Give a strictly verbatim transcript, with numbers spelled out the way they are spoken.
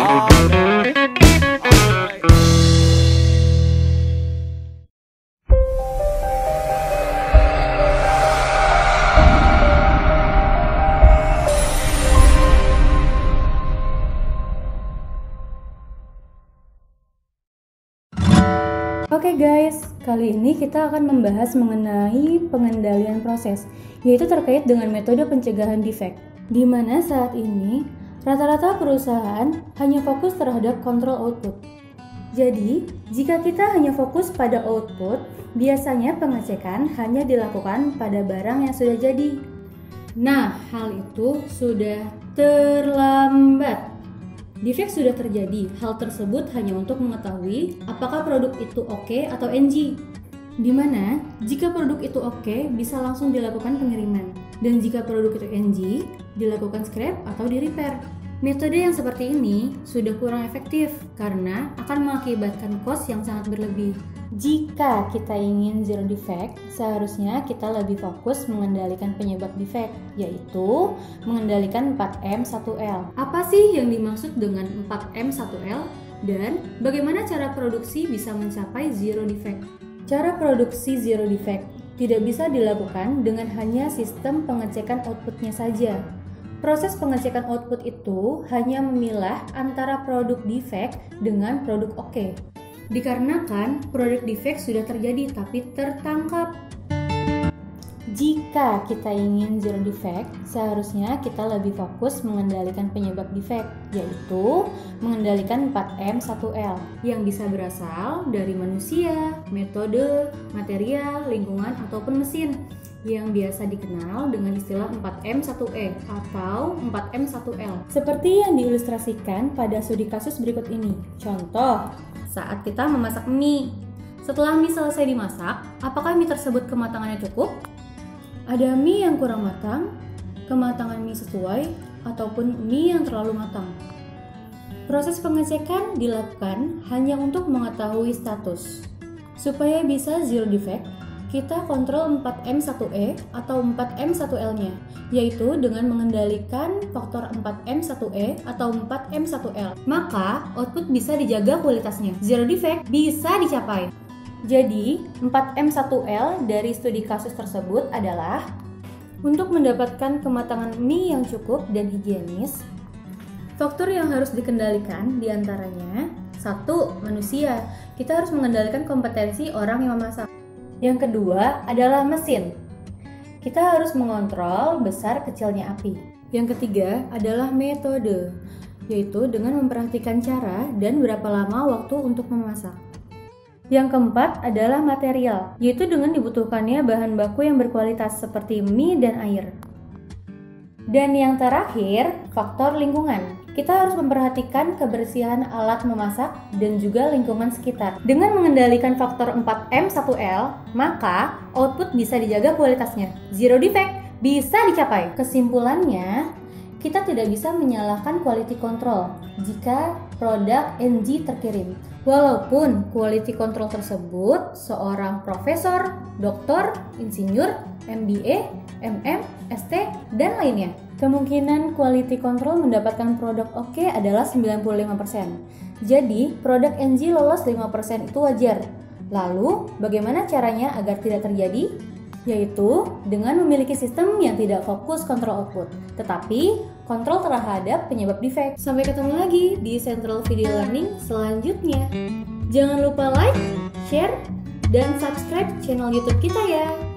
Oke guys, kali ini kita akan membahas mengenai pengendalian proses, yaitu terkait dengan metode pencegahan defect, di mana saat ini rata-rata perusahaan hanya fokus terhadap kontrol output. Jadi, jika kita hanya fokus pada output, biasanya pengecekan hanya dilakukan pada barang yang sudah jadi. Nah, hal itu sudah terlambat. Defect sudah terjadi, hal tersebut hanya untuk mengetahui apakah produk itu oke atau N G. Dimana, jika produk itu oke, bisa langsung dilakukan pengiriman. Dan jika produk itu N G, dilakukan scrap atau di repair. Metode yang seperti ini sudah kurang efektif karena akan mengakibatkan cost yang sangat berlebih. Jika kita ingin zero defect, seharusnya kita lebih fokus mengendalikan penyebab defect, yaitu mengendalikan empat M satu L. Apa sih yang dimaksud dengan empat M satu L? Dan bagaimana cara produksi bisa mencapai zero defect? Cara produksi zero defect tidak bisa dilakukan dengan hanya sistem pengecekan outputnya saja. Proses pengecekan output itu hanya memilah antara produk defect dengan produk oke. Dikarenakan produk defect sudah terjadi tapi tertangkap. Jika kita ingin zero defect, seharusnya kita lebih fokus mengendalikan penyebab defect, yaitu mengendalikan empat M satu L yang bisa berasal dari manusia, metode, material, lingkungan, ataupun mesin, yang biasa dikenal dengan istilah empat M satu E atau empat M satu L. Seperti yang diilustrasikan pada studi kasus berikut ini. Contoh, saat kita memasak mie. Setelah mie selesai dimasak, apakah mie tersebut kematangannya cukup? Ada mie yang kurang matang, kematangan mie sesuai, ataupun mie yang terlalu matang. Proses pengecekan dilakukan hanya untuk mengetahui status. Supaya bisa zero defect, kita kontrol empat M satu E atau empat M satu L-nya, yaitu dengan mengendalikan faktor empat M satu E atau empat M satu L. Maka, output bisa dijaga kualitasnya. Zero defect bisa dicapai. Jadi, empat M satu L dari studi kasus tersebut adalah untuk mendapatkan kematangan mie yang cukup dan higienis. Faktor yang harus dikendalikan diantaranya, satu, manusia. Kita harus mengendalikan kompetensi orang yang memasak. Yang kedua adalah mesin. Kita harus mengontrol besar kecilnya api. Yang ketiga adalah metode, yaitu dengan memperhatikan cara dan berapa lama waktu untuk memasak. Yang keempat adalah material, yaitu dengan dibutuhkannya bahan baku yang berkualitas seperti mie dan air. Dan yang terakhir, faktor lingkungan. Kita harus memperhatikan kebersihan alat memasak dan juga lingkungan sekitar. Dengan mengendalikan faktor empat M satu L, maka output bisa dijaga kualitasnya. Zero defect bisa dicapai. Kesimpulannya, kita tidak bisa menyalahkan quality control jika produk N G terkirim. Walaupun quality control tersebut seorang profesor, doktor, insinyur, M B A, M M, S T, dan lainnya. Kemungkinan quality control mendapatkan produk oke adalah sembilan puluh lima persen. Jadi, produk N G lolos lima persen itu wajar. Lalu, bagaimana caranya agar tidak terjadi? Yaitu dengan memiliki sistem yang tidak fokus kontrol output, tetapi kontrol terhadap penyebab defect. Sampai ketemu lagi di Central Video Learning selanjutnya. Jangan lupa like, share, dan subscribe channel YouTube kita ya.